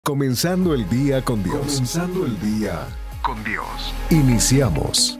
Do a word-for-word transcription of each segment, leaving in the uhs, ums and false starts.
Comenzando el día con Dios. Comenzando el día con Dios. Iniciamos.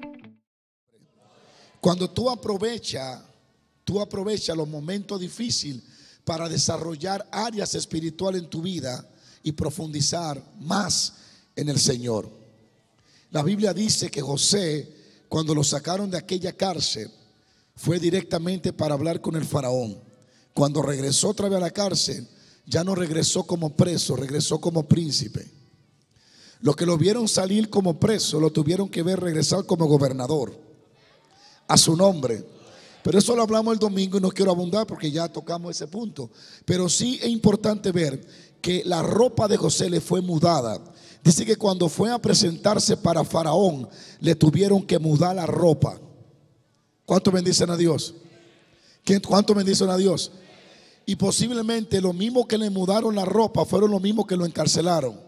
Cuando tú aprovechas, tú aprovechas los momentos difíciles para desarrollar áreas espirituales en tu vida y profundizar más en el Señor. La Biblia dice que José, cuando lo sacaron de aquella cárcel, fue directamente para hablar con el faraón. Cuando regresó otra vez a la cárcel, ya no regresó como preso, regresó como príncipe. Los que lo vieron salir como preso, lo tuvieron que ver regresar como gobernador. A su nombre. Pero eso lo hablamos el domingo y no quiero abundar porque ya tocamos ese punto. Pero sí es importante ver que la ropa de José le fue mudada. Dice que cuando fue a presentarse para Faraón, le tuvieron que mudar la ropa. ¿Cuánto bendicen a Dios? ¿Cuánto bendicen a Dios? Y posiblemente lo mismo que le mudaron la ropa fueron los mismos que lo encarcelaron.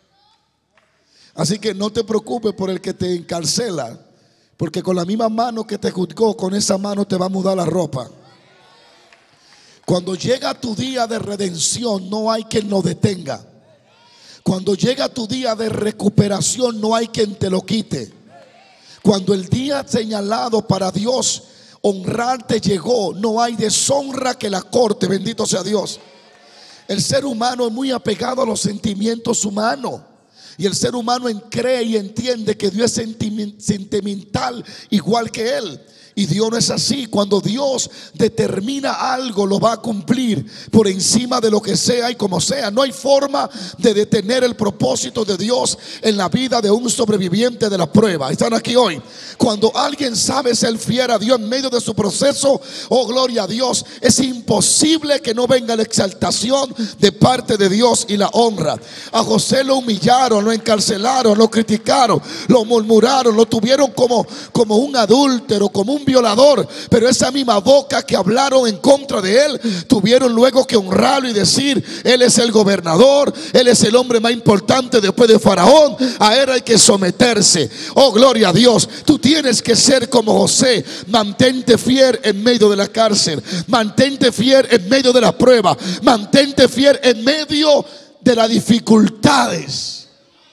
Así que no te preocupes por el que te encarcela, porque con la misma mano que te juzgó, con esa mano te va a mudar la ropa. Cuando llega tu día de redención, no hay quien lo detenga. Cuando llega tu día de recuperación, no hay quien te lo quite. Cuando el día señalado para Dios honrarte llegó, no hay deshonra que la corte. Bendito sea Dios. El ser humano es muy apegado a los sentimientos humanos. Y el ser humano cree y entiende que Dios es sentimental igual que él. Y Dios no es así. Cuando Dios determina algo, lo va a cumplir por encima de lo que sea y como sea. No hay forma de detener el propósito de Dios en la vida de un sobreviviente de la prueba. Están aquí hoy. Cuando alguien sabe ser fiel a Dios en medio de su proceso, oh gloria a Dios, es imposible que no venga la exaltación de parte de Dios y la honra. A José lo humillaron, lo encarcelaron, lo criticaron, lo murmuraron, lo tuvieron como, como un adúltero, como un violador, pero esa misma boca que hablaron en contra de él, tuvieron luego que honrarlo y decir: él es el gobernador, él es el hombre más importante después de Faraón, a él hay que someterse. Oh gloria a Dios. Tú tienes que ser como José. Mantente fiel en medio de la cárcel, mantente fiel en medio de la prueba, mantente fiel en medio de las dificultades,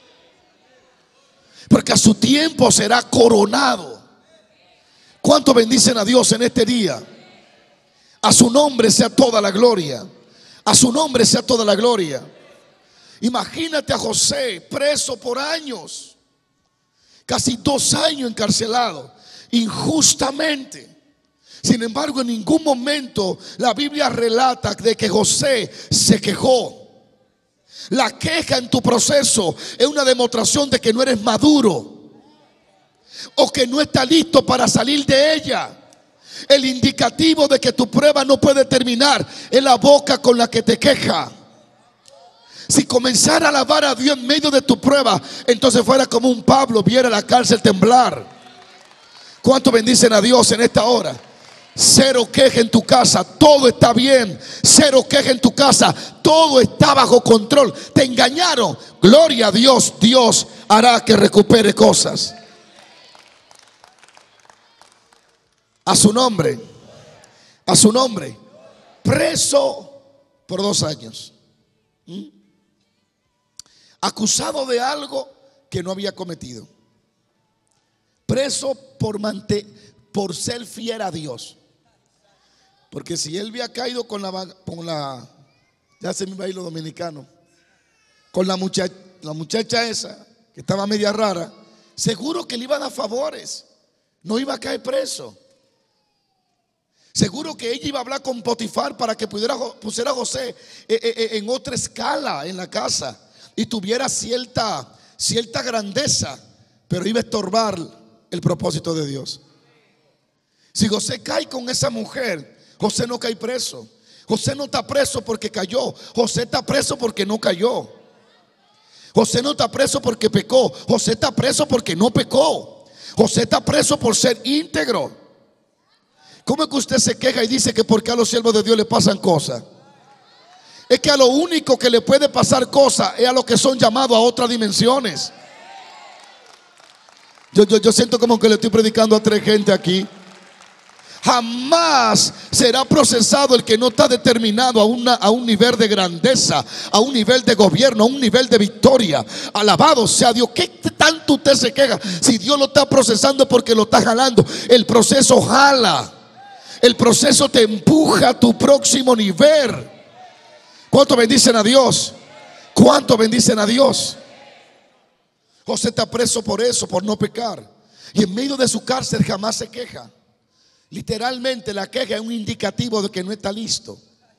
porque a su tiempo será coronado. ¿Cuánto bendicen a Dios en este día? A su nombre sea toda la gloria. A su nombre sea toda la gloria. Imagínate a José preso por años, casi dos años encarcelado, injustamente. Sin embargo, en ningún momento la Biblia relata de que José se quejó. La queja en tu proceso es una demostración de que no eres maduro o que no está listo para salir de ella. El indicativo de que tu prueba no puede terminar es la boca con la que te queja. Si comenzara a alabar a Dios en medio de tu prueba, entonces fuera como un Pablo viera la cárcel temblar. ¿Cuánto bendicen a Dios en esta hora? Cero queja en tu casa, todo está bien. Cero queja en tu casa, todo está bajo control. Te engañaron, gloria a Dios, Dios hará que recupere cosas. A su nombre, a su nombre. Preso por dos años, ¿Mm? acusado de algo que no había cometido. Preso por, mante, por ser fiel a Dios. Porque si él había caído con la, con la ya se me va a ir lo dominicano, con la muchacha, la muchacha esa que estaba media rara, seguro que le iba a dar favores, no iba a caer preso. Seguro que ella iba a hablar con Potifar para que pudiera pusiera a José en otra escala en la casa y tuviera cierta, cierta grandeza, pero iba a estorbar el propósito de Dios. Si José cae con esa mujer, José no cae preso. José no está preso porque cayó. José está preso porque no cayó. José no está preso porque pecó. José está preso porque no pecó. José está preso por ser íntegro. ¿Cómo es que usted se queja y dice que porque a los siervos de Dios le pasan cosas? Es que a lo único que le puede pasar cosas es a los que son llamados a otras dimensiones. Yo, yo, yo siento como que le estoy predicando a tres gente aquí. Jamás será procesado el que no está determinado a, una, a un nivel de grandeza, a un nivel de gobierno, a un nivel de victoria. Alabado sea Dios. ¿Qué tanto usted se queja? Si Dios lo está procesando porque lo está jalando. El proceso jala. El proceso te empuja a tu próximo nivel. ¿Cuánto bendicen a Dios? ¿Cuánto bendicen a Dios? José está preso por eso, por no pecar. Y en medio de su cárcel jamás se queja. Literalmente la queja es un indicativo de que no está listo.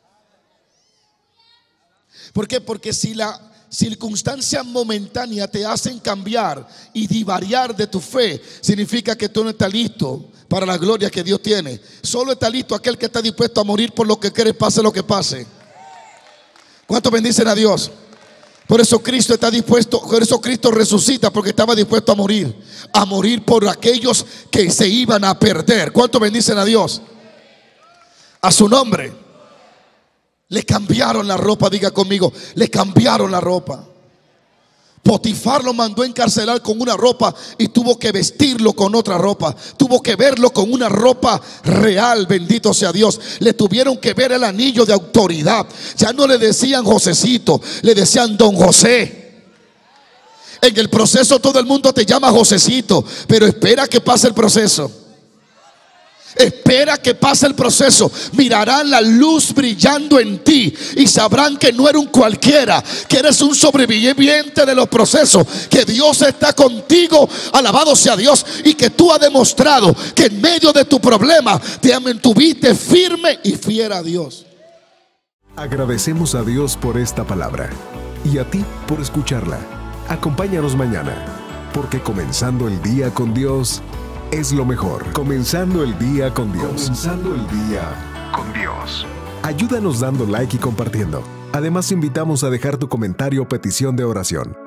¿Por qué? Porque si las circunstancias momentáneas te hacen cambiar y divariar de tu fe, significa que tú no estás listo para la gloria que Dios tiene. Solo está listo aquel que está dispuesto a morir por lo que quiere, pase lo que pase. ¿Cuántos bendicen a Dios? Por eso Cristo está dispuesto, por eso Cristo resucita, porque estaba dispuesto a morir, a morir por aquellos que se iban a perder. ¿Cuánto bendicen a Dios? A su nombre. Le cambiaron la ropa, diga conmigo, le cambiaron la ropa. Potifar lo mandó a encarcelar con una ropa y tuvo que vestirlo con otra ropa. Tuvo que verlo con una ropa real, bendito sea Dios. Le tuvieron que ver el anillo de autoridad. Ya no le decían Josecito, le decían Don José. En el proceso todo el mundo te llama Josecito, pero espera que pase el proceso. Espera que pase el proceso. Mirarán la luz brillando en ti y sabrán que no eres un cualquiera, que eres un sobreviviente de los procesos, que Dios está contigo, alabado sea Dios, y que tú has demostrado que en medio de tu problema te mantuviste firme y fiel a Dios. Agradecemos a Dios por esta palabra y a ti por escucharla. Acompáñanos mañana, porque comenzando el día con Dios es lo mejor. Comenzando el día con Dios. Comenzando el día con Dios. Ayúdanos dando like y compartiendo. Además, invitamos a dejar tu comentario o petición de oración.